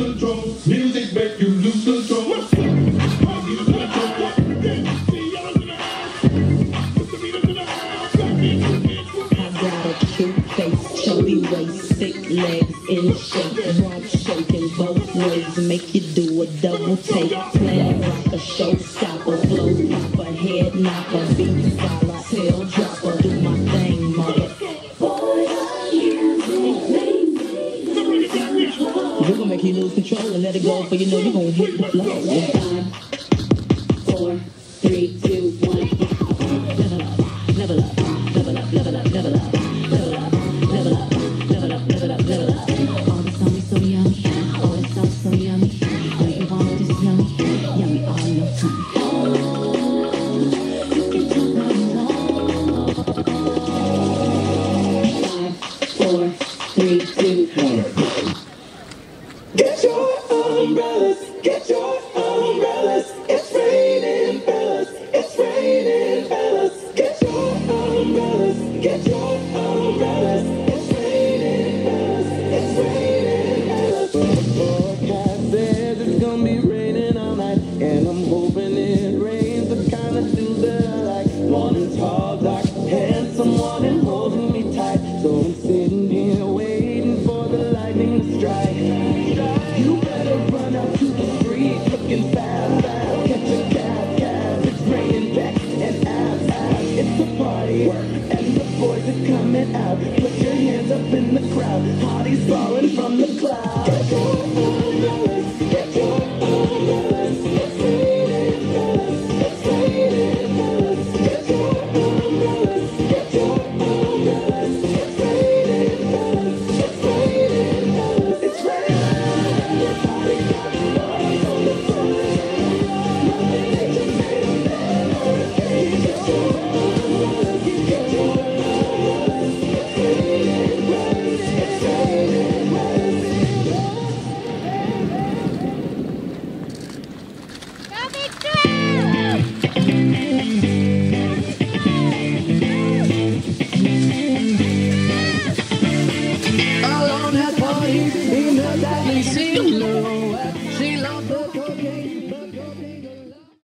control. Music make you lose control. Chubby waist, thick legs in shape, rump shaking both ways, make you do a double take. Plan like a showstopper, flow popper, head knocker, beat scholar, tail dropper. Do my thing, mother. We're gonna make you lose control and let it go, for you know you're gonna hit the floor. 5, 4, 3, 2, 1. Level up, level up, level up, level up, level up. She loves the cocaine.